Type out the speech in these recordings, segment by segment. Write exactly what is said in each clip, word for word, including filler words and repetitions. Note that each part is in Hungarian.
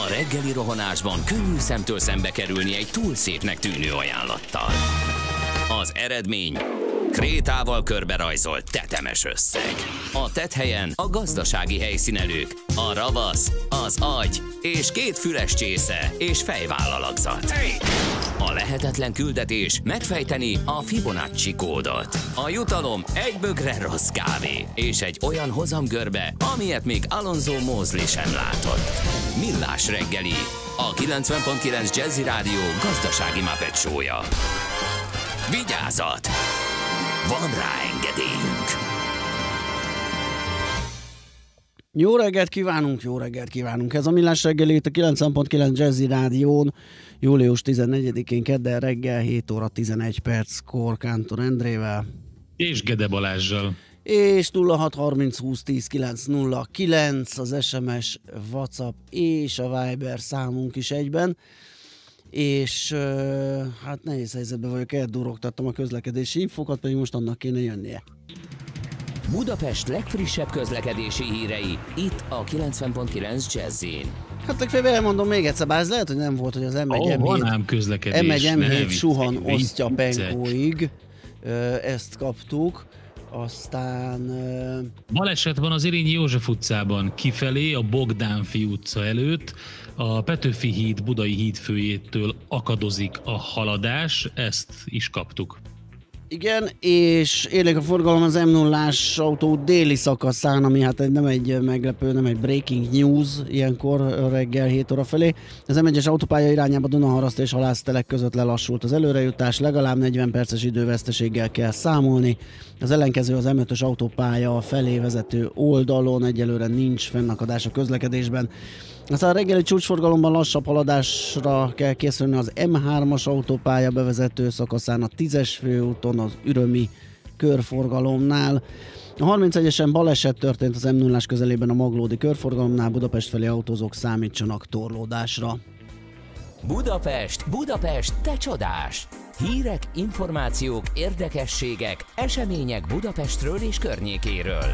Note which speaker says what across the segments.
Speaker 1: A reggeli rohanásban könnyű szemtől szembe kerülni egy túl szépnek tűnő ajánlattal. Az eredmény... krétával körberajzolt tetemes összeg. A tetthelyen a gazdasági helyszínelők, a ravasz, az agy és két füles csésze és fejvállalakzat. A lehetetlen küldetés megfejteni a Fibonacci kódot. A jutalom egy bögre rossz kávé és egy olyan hozamgörbe, amilyet még Alonso Mosley sem látott. Millás reggeli, a kilencven pont kilenc Jazzy Rádió gazdasági Muppet show-ja. Vigyázat! Van rá engedélyünk!
Speaker 2: Jó reggelt kívánunk, jó reggelt kívánunk! Ez a Millás reggeli itt a kilencven pont kilenc Jazzy Rádión, július tizennegyedikén kedden reggel hét óra tizenegy perckor Kántor Endrével.
Speaker 3: És Gede Balázsral.
Speaker 2: És nulla hat harminc húsz tíz kilenc nulla kilenc az es em es, WhatsApp és a Viber számunk is egyben. És uh, hát nehéz helyzetben vagyok, eldurogtattam a közlekedési infokat, pedig most annak kéne jönnie.
Speaker 1: Budapest legfrissebb közlekedési hírei, itt a kilencven pont kilenc Jazzyn.
Speaker 2: Hát legfeljebb elmondom még egyszer, bár ez lehet, hogy nem volt, hogy az em egy em hét, em hét suhan Osztya Penkóig, ezt kaptuk. Aztán... Uh...
Speaker 3: Baleset van az Irényi József utcában, kifelé a Bogdánfi utca előtt, a Petőfi híd Budai hídfőjétől akadozik a haladás, ezt is kaptuk.
Speaker 2: Igen, és élénk a forgalom az em nullás autó déli szakaszán, ami hát nem egy meglepő, nem egy breaking news ilyenkor reggel hét óra felé. Az em egyes autópálya irányába Dunaharaszt és Halásztelek között lelassult az előrejutás, legalább negyven perces időveszteséggel kell számolni. Az ellenkező az em ötös autópálya felé vezető oldalon egyelőre nincs fennakadás a közlekedésben. Aztán a reggeli csúcsforgalomban lassabb haladásra kell készülni az em hármas autópálya bevezető szakaszán, a tízes főúton, az ürömi körforgalomnál. A harmincegyesen baleset történt az em nullás közelében a Maglódi körforgalomnál, Budapest felé autózók számítsanak torlódásra.
Speaker 1: Budapest, Budapest, te csodás! Hírek, információk, érdekességek, események Budapestről és környékéről.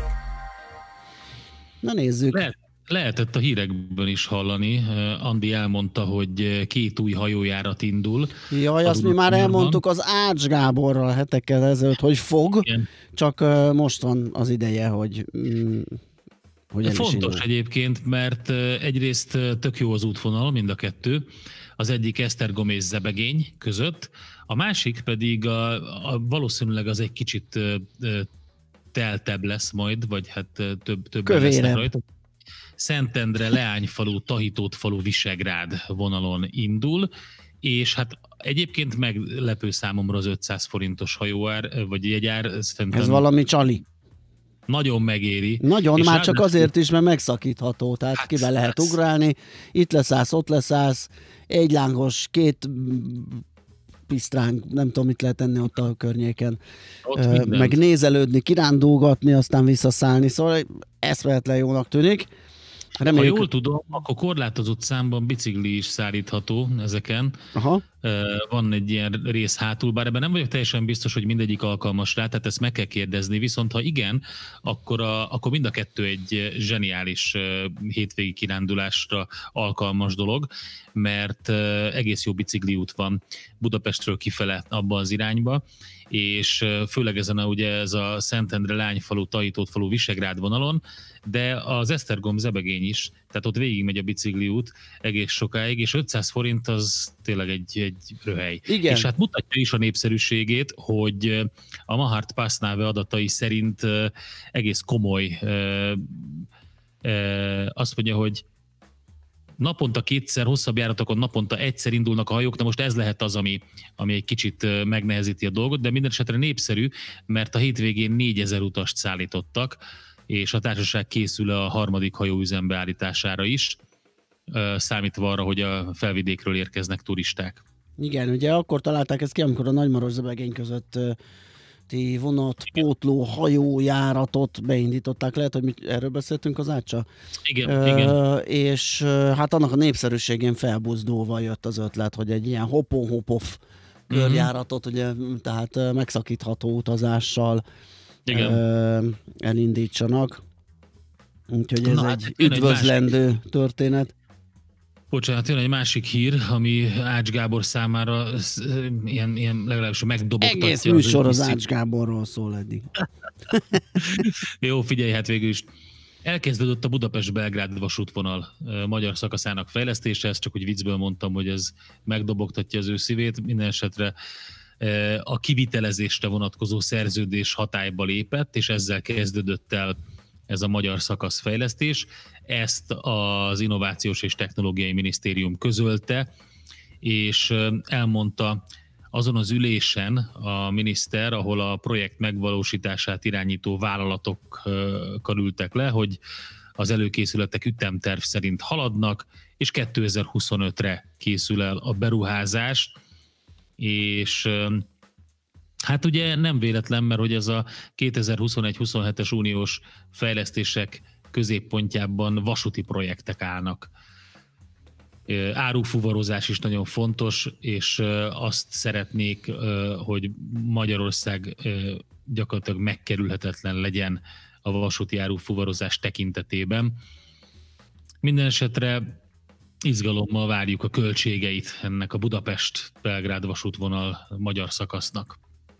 Speaker 2: Na nézzük!
Speaker 3: Lehet. Lehetett a hírekből is hallani. Andi elmondta, hogy két új hajójárat indul.
Speaker 2: Jaj, azt mi már elmondtuk az Ács Gáborral hetekkel ezelőtt, hogy fog, igen. Csak most van az ideje, hogy, hogy el
Speaker 3: Fontos
Speaker 2: is indul.
Speaker 3: Egyébként, mert egyrészt tök jó az útvonal, mind a kettő. Az egyik Esztergom és Zebegény között, a másik pedig a, a, valószínűleg az egy kicsit teltebb lesz majd, vagy hát több, többen lesznek rajta. Szentendre, Leányfalu, Tahitótfalu, Visegrád vonalon indul, és hát egyébként meglepő számomra az ötszáz forintos hajóár, vagy jegyár.
Speaker 2: Ez valami csali.
Speaker 3: Nagyon megéri.
Speaker 2: Nagyon, és már csak azért is, mert megszakítható, tehát hát kivel lehet lesz. ugrálni. Itt leszállsz, ott leszállsz, egy lángos, két pisztránk, nem tudom, mit lehet tenni ott a környéken. Ott uh, meg nézelődni, kirándulgatni, aztán visszaszállni, szóval eszméletlen jónak tűnik. Reméljük...
Speaker 3: Ha jól tudom, akkor korlátozott számban bicikli is szállítható ezeken.
Speaker 2: Aha.
Speaker 3: Van egy ilyen rész hátul, bár ebben nem vagyok teljesen biztos, hogy mindegyik alkalmas rá, tehát ezt meg kell kérdezni, viszont ha igen, akkor, a, akkor mind a kettő egy zseniális hétvégi kirándulásra alkalmas dolog, mert egész jó bicikliút van Budapestről kifele abba az irányba, és főleg ezen a, ugye ez a Szentendre, Lányfalu, Tahitótfalu, Visegrád vonalon, de az Esztergom, Zebegény is, tehát ott végigmegy a bicikliút egész sokáig, és ötszáz forint az tényleg egy, egy röhely.
Speaker 2: Igen.
Speaker 3: És hát mutatja is a népszerűségét, hogy a Mahart Passnave adatai szerint egész komoly, azt mondja, hogy naponta kétszer, hosszabb járatokon naponta egyszer indulnak a hajók, de most ez lehet az, ami, ami egy kicsit megnehezíti a dolgot, de minden esetre népszerű, mert a hétvégén négyezer utast szállítottak, és a társaság készül a harmadik hajó üzembeállítására is, számítva arra, hogy a felvidékről érkeznek turisták.
Speaker 2: Igen, ugye akkor találták ezt ki, amikor a Nagymaros-Zebegény között vonat, pótló, hajójáratot beindították. Lehet, hogy mi erről beszéltünk az Ácsa?
Speaker 3: Igen,
Speaker 2: uh,
Speaker 3: igen.
Speaker 2: És hát annak a népszerűségén felbuzdulva jött az ötlet, hogy egy ilyen hopon-hopoff körjáratot, ugye, tehát megszakítható utazással igen. Uh, elindítsanak. Úgyhogy ez Na, egy hát, üdvözlendő egy történet.
Speaker 3: Bocsánat, jön egy másik hír, ami Ács Gábor számára ilyen, ilyen legalábbis megdobogtatja.
Speaker 2: Egész műsor az, az Ács Gáborról szól eddig.
Speaker 3: Jó, figyelj, hát végül is. Elkezdődött a Budapest-Belgrád vasútvonal magyar szakaszának fejlesztése, ezt csak úgy viccből mondtam, hogy ez megdobogtatja az ő szívét. Minden esetre a kivitelezésre vonatkozó szerződés hatályba lépett, és ezzel kezdődött el ez a magyar szakaszfejlesztés. Ezt az Innovációs és Technológiai Minisztérium közölte, és elmondta azon az ülésen a miniszter, ahol a projekt megvalósítását irányító vállalatokkal ültek le, hogy az előkészületek ütemterv szerint haladnak, és kétezer-huszonötre készül el a beruházás, és hát ugye nem véletlen, mert hogy ez a kétezer-huszonegy-huszonhetes uniós fejlesztések középpontjában vasúti projektek állnak. Árufuvarozás is nagyon fontos, és azt szeretnék, hogy Magyarország gyakorlatilag megkerülhetetlen legyen a vasúti árufuvarozás tekintetében. Minden esetre izgalommal várjuk a költségeit ennek a Budapest-Belgrád vasútvonal magyar szakasznak.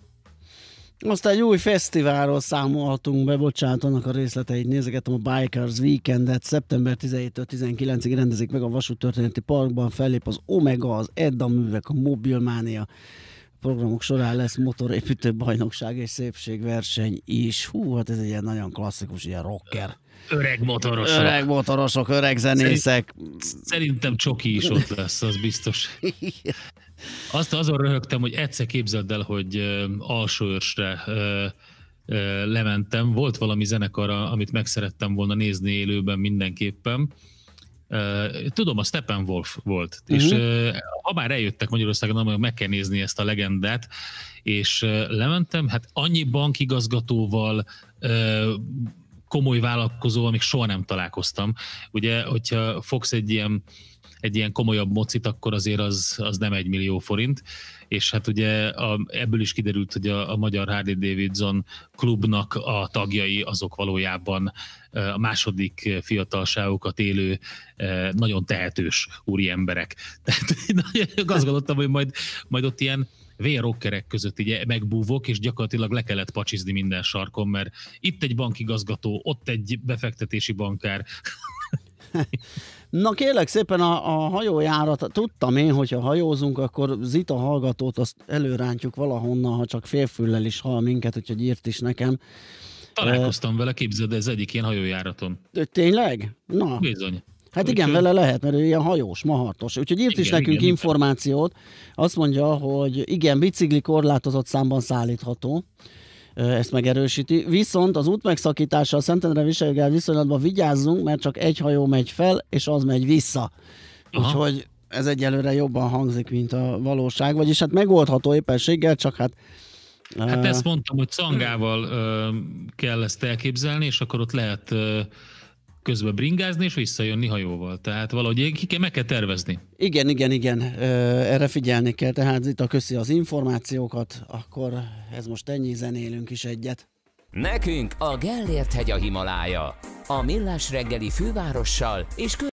Speaker 2: Aztán egy új fesztiválról számolhatunk be, bocsánat, annak a részleteit nézegettem, a Bikers Weekendet, szeptember tizenhétől tizenkilencig rendezik meg a Vasúttörténeti Parkban, fellép az Omega, az Edda művek, a Mobilmánia programok során lesz motorépítő bajnokság és szépségverseny is. Hú, hát ez egy ilyen nagyon klasszikus, ilyen rocker.
Speaker 3: Öreg motorosok.
Speaker 2: Öreg motorosok, öreg zenészek.
Speaker 3: Szerintem Csoki is ott lesz, az biztos. Azt azon röhögtem, hogy egyszer képzeld el, hogy uh, Alsóörsre uh, uh, lementem. Volt valami zenekar, amit meg szerettem volna nézni élőben mindenképpen. Uh, tudom, a Steppenwolf volt. Uh-huh. És uh, ha már eljöttek Magyarországon, meg kell nézni ezt a legendát, és uh, lementem, hát annyi bankigazgatóval, uh, komoly vállalkozóval még soha nem találkoztam. Ugye, hogyha fogsz egy ilyen egy ilyen komolyabb mocit, akkor azért az, az nem egy millió forint, és hát ugye a, ebből is kiderült, hogy a, a magyar Harley Davidson klubnak a tagjai azok valójában a második fiatalságokat élő, nagyon tehetős úri emberek. Tehát azt gondoltam, hogy majd, majd ott ilyen vérrockerek között így megbúvok, és gyakorlatilag le kellett pacsizni minden sarkon, mert itt egy bankigazgató, ott egy befektetési bankár.
Speaker 2: Na kérlek szépen a, a hajójárat, tudtam én, hogyha hajózunk, akkor Zita hallgatót azt előrántjuk valahonnan, ha csak félfüllel is hall minket, úgyhogy írt is nekem.
Speaker 3: Találkoztam uh, vele, képzeld, ez egyik ilyen hajójáraton.
Speaker 2: Tényleg? Na.
Speaker 3: Bizony.
Speaker 2: Hát igen, úgy, vele lehet, mert ő ilyen hajós, mahartos. Úgyhogy írt igen, is nekünk igen, információt. Azt mondja, hogy igen, bicikli korlátozott számban szállítható. Ezt megerősíti. Viszont az út megszakítása a Szentendre Viselgál viszonylatban vigyázzunk, mert csak egy hajó megy fel, és az megy vissza. Aha. Úgyhogy ez egyelőre jobban hangzik, mint a valóság. Vagyis hát megoldható éppenséggel, csak hát...
Speaker 3: Hát uh... ezt mondtam, hogy cangával uh, kell ezt elképzelni, és akkor ott lehet uh, közben bringázni, és visszajönni hajóval. Tehát valahogy ki kell, meg kell tervezni.
Speaker 2: Igen, igen, igen. Erre figyelni kell. Tehát itt a köszi az információkat, akkor ez most ennyi, zenélünk is egyet.
Speaker 1: Nekünk a Gellért hegy a Himalája. A Millás reggeli fővárossal és